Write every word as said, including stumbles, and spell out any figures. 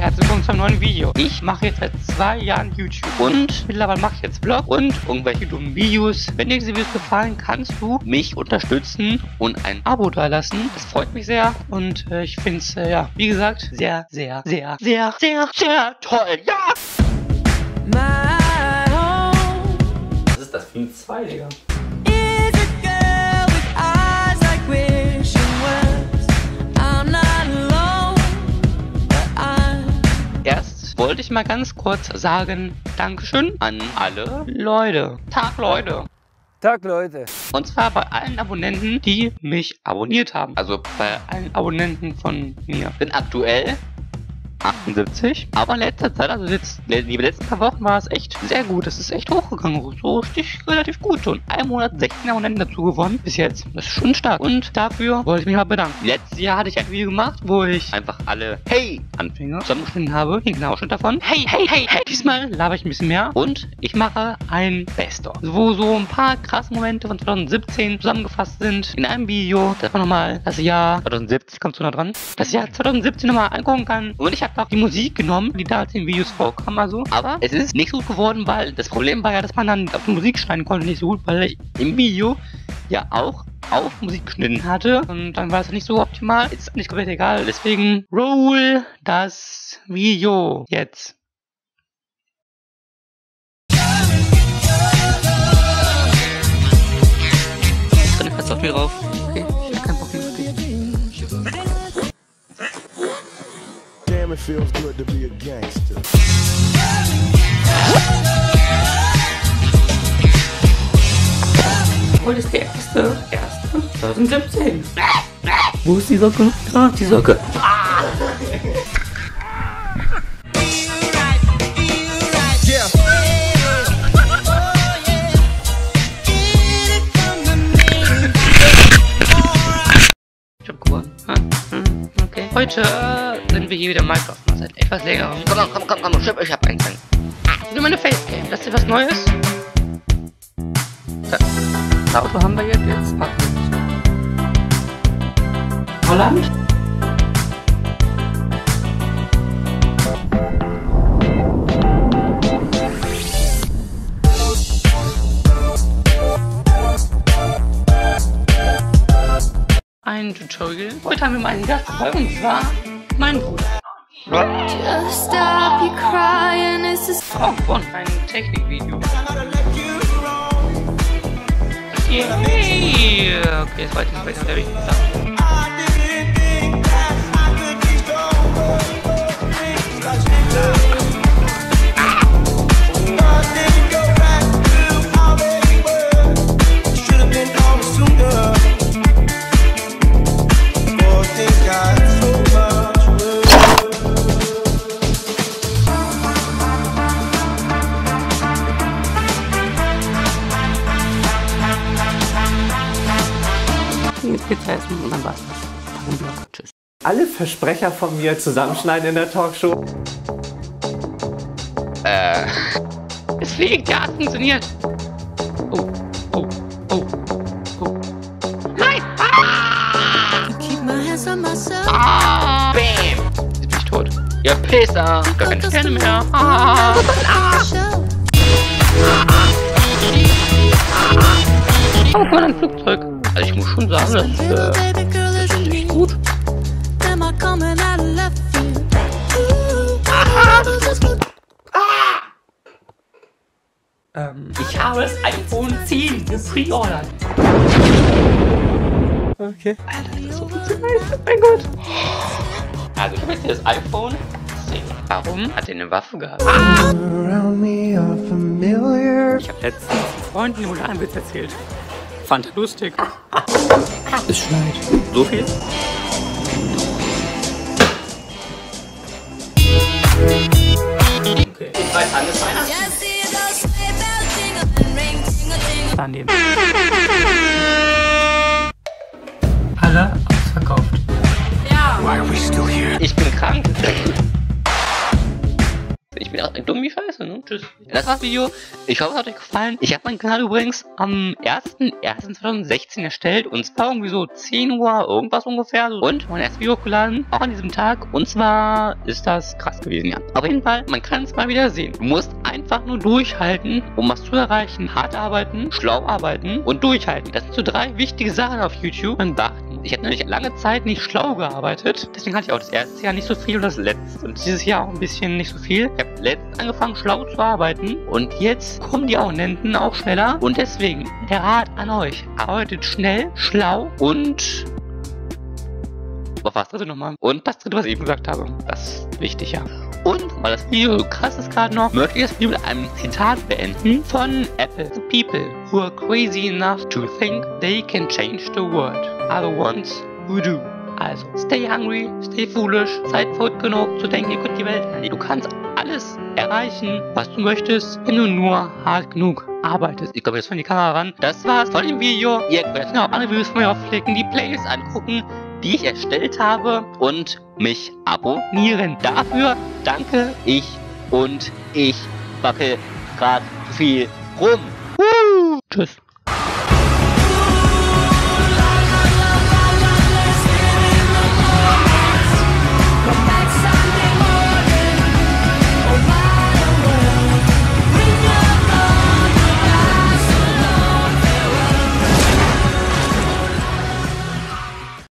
herzlich willkommen zu einem neuen Video. Ich mache jetzt seit zwei Jahren YouTube und mittlerweile mache ich jetzt Vlog und irgendwelche dummen Videos. Wenn dir diese Videos gefallen, kannst du mich unterstützen und ein Abo dalassen. Das freut mich sehr und äh, ich finde es, äh, ja, wie gesagt, sehr, sehr, sehr, sehr, sehr, sehr toll. Ja! Was ist das? Film zwei, Digga. Erst wollte ich mal ganz kurz sagen, Dankeschön an alle Leute. Tag, Leute. Tag, Leute. Und zwar bei allen Abonnenten, die mich abonniert haben. Also bei allen Abonnenten von mir. Denn aktuell achtundsiebzig. Aber in letzter Zeit, also jetzt, die letzten paar Wochen war es echt sehr gut. Das ist echt hochgegangen. So richtig relativ gut. Und ein Monat sechzehn Abonnenten dazu gewonnen. Bis jetzt. Das ist schon stark. Und dafür wollte ich mich mal bedanken. Letztes Jahr hatte ich ein Video gemacht, wo ich einfach alle Hey-Anfänger zusammengeschnitten habe. Den genauen Ausschnitt davon. Hey, hey, hey, hey. Diesmal laber ich ein bisschen mehr. Und ich mache ein Best-of, wo so ein paar krasse Momente von zweitausendsiebzehn zusammengefasst sind. In einem Video, dass man nochmal das Jahr zweitausendsiebzig, kommt so nah dran, das Jahr zweitausendsiebzehn nochmal angucken kann. Und ich habe auch die Musik genommen, die da in den Videos vorkam, also. Aber es ist nicht so gut geworden, weil das Problem war ja, dass man dann auf die Musik schneiden konnte, nicht so gut, weil ich im Video ja auch auf Musik geschnitten hatte. Und dann war es nicht so optimal. Ist nicht komplett egal. Deswegen roll das Video jetzt. Drin passt auf mir drauf. Okay, ich hab keinen Bock mehr. It feels good to be a gangster. Heute ist der erste, erste zweitausendsiebzehn. Wo ist die Socke? Ah, die Socke. Ah. Ich hab gewonnen. Okay. Heute sind wir hier wieder Minecraft. Seit etwas länger. Komm, komm, komm, komm, komm, ich hab einen Gang. Ah, nur meine Facecam. Das ist was Neues. Das Auto haben wir jetzt. Jetzt packen wir. Holland. Ein Tutorial. Heute haben wir mal einen Gast dabei und zwar mein Bruder. Just stop you crying, it's just oh, von ein Technikvideo. Okay, okay, jetzt weiter, jetzt weiter, der wichtige Sache. Jetzt geht's essen und dann war's das. Tschüss. Alle Versprecher von mir zusammenschneiden in der Talkshow. Äh. Es fliegt, ja, hat funktioniert. Oh, oh, oh, oh. Nein! Ah! Ah! Bam! Jetzt bin ich tot. Ja, Pisser! Gar keine Sterne mehr. Ah! Ah! Oh, guck mal, ein Flugzeug. Also ich muss schon sagen, das, äh, das ist echt gut. Aha, das ist gut. Ah! Ähm, ich habe das iPhone zehn gepreordert. Okay. Alter, das ist so funktioniert. Mein Gott. Also ich habe jetzt das iPhone zehn. Warum hat er eine Waffe gehabt? Ah! Ich habe letztens einen Freund einen modernen Witz erzählt. Fand er lustig. Es schneit. So viel? Okay. Ich weiß alles Weihnachten. Daneben. Alle ausverkauft. Ja. Why are we still here? Ich bin krank. Ich bin auch dumm wie Scheiße, ne? Tschüss. Das war das Video. Ich hoffe, es hat euch gefallen. Ich habe meinen Kanal übrigens am ersten ersten zweitausendsechzehn erstellt. Und zwar irgendwie so zehn Uhr, irgendwas ungefähr. Und mein erstes Video hochgeladen, auch an diesem Tag. Und zwar ist das krass gewesen, ja. Auf jeden Fall, man kann es mal wieder sehen. Du musst einfach nur durchhalten, um was zu erreichen. Hart arbeiten, schlau arbeiten und durchhalten. Das sind so drei wichtige Sachen auf YouTube. Man beachten. Ich habe nämlich lange Zeit nicht schlau gearbeitet. Deswegen hatte ich auch das erste Jahr nicht so viel und das letzte. Und dieses Jahr auch ein bisschen nicht so viel. Ich habe letztens angefangen, schlau zu arbeiten. Und jetzt kommen die Abonnenten auch schneller. Und deswegen, der Rat an euch. Arbeitet schnell, schlau und... Was war das dritte nochmal? Und das dritte, was ich eben gesagt habe. Das ist wichtig, ja. Und, weil das Video so krass ist gerade noch, möchte ich das Video mit einem Zitat beenden von Apple. The people who are crazy enough to think they can change the world are the ones who do. Also, stay hungry, stay foolish, seid verrückt genug zu denken, ihr könnt die Welt retten. Du kannst alles erreichen, was du möchtest, wenn du nur hart genug arbeitest. Ich glaube, jetzt von die Kamera ran. Das war's von dem Video. Ihr könnt auch andere Videos von mir aufklicken, die Playlist angucken, die ich erstellt habe und mich abonnieren. Dafür danke ich und ich wackel gerade viel rum. Uh, tschüss.